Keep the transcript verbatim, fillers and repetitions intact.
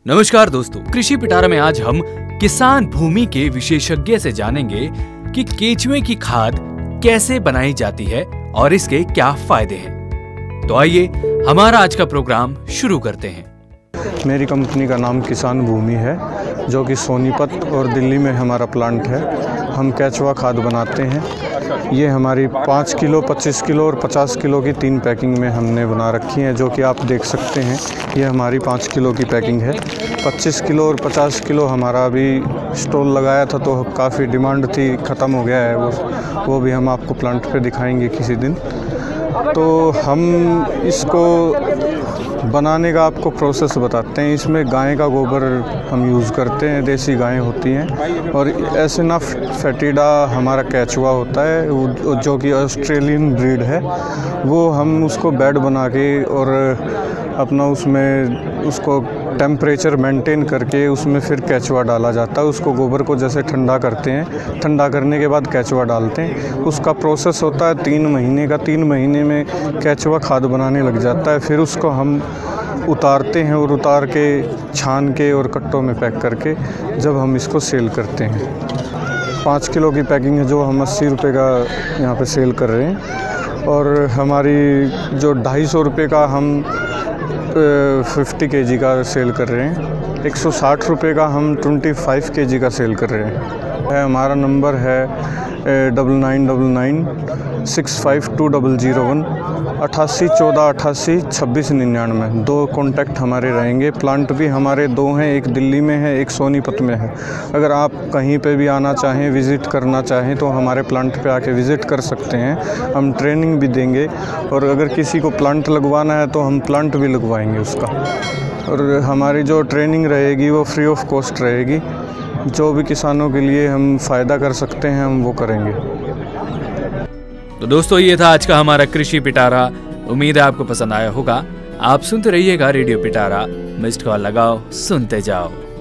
नमस्कार दोस्तों, कृषि पिटारा में आज हम किसान भूमि के विशेषज्ञ से जानेंगे कि केचुए की खाद कैसे बनाई जाती है और इसके क्या फायदे हैं। तो आइए हमारा आज का प्रोग्राम शुरू करते हैं। मेरी कंपनी का नाम किसान भूमि है, जो कि सोनीपत और दिल्ली में हमारा प्लांट है। हम केचुआ खाद बनाते हैं। ये हमारी पाँच किलो, पच्चीस किलो और पचास किलो की तीन पैकिंग में हमने बना रखी है, जो कि आप देख सकते हैं। ये हमारी पाँच किलो की पैकिंग है। पच्चीस किलो और पचास किलो हमारा अभी स्टॉल लगाया था, तो काफ़ी डिमांड थी, ख़त्म हो गया है वो वो भी हम आपको प्लांट पे दिखाएंगे किसी दिन। तो हम इसको बनाने का आपको प्रोसेस बताते हैं। इसमें गाय का गोबर हम यूज़ करते हैं, देसी गायें होती हैं। और एसिनाफ फेटिडा हमारा केचुआ होता है, वो जो कि ऑस्ट्रेलियन ब्रीड है। वो हम उसको बेड बना के और अपना उसमें उसको टेम्परेचर मेंटेन करके उसमें फिर केचुआ डाला जाता है। उसको गोबर को जैसे ठंडा करते हैं, ठंडा करने के बाद केचुआ डालते हैं। उसका प्रोसेस होता है तीन महीने का। तीन महीने में केचुआ खाद बनाने लग जाता है। फिर उसको हम उतारते हैं और उतार के छान के और कट्टों में पैक करके जब हम इसको सेल करते हैं। पाँच किलो की पैकिंग है जो हम अस्सी रुपये का यहाँ पे सेल कर रहे हैं। और हमारी जो ढाई सौ रुपये का हम फिफ्टी के जी का सेल कर रहे हैं। एक सौ साठ रुपये का हम ट्वेंटी फाइव के जी का सेल कर रहे हैं। हमारा नंबर है double nine double nine six five two double zero one अट्ठासी चौदह अट्ठासी छब्बीस निन्यानवे। दो कॉन्टैक्ट हमारे रहेंगे। प्लांट भी हमारे दो हैं, एक दिल्ली में है, एक सोनीपत में है। अगर आप कहीं पे भी आना चाहें, विज़िट करना चाहें, तो हमारे प्लांट पे आके विज़िट कर सकते हैं। हम ट्रेनिंग भी देंगे, और अगर किसी को प्लांट लगवाना है तो हम प्लांट भी लगवाएंगे उसका। और हमारी जो ट्रेनिंग रहेगी वो फ्री ऑफ कॉस्ट रहेगी। जो भी किसानों के लिए हम फ़ायदा कर सकते हैं हम वो करेंगे। तो दोस्तों, ये था आज का हमारा कृषि पिटारा। उम्मीद है आपको पसंद आया होगा। आप सुनते रहिएगा रेडियो पिटारा। मिस्ड कॉल लगाओ, सुनते जाओ।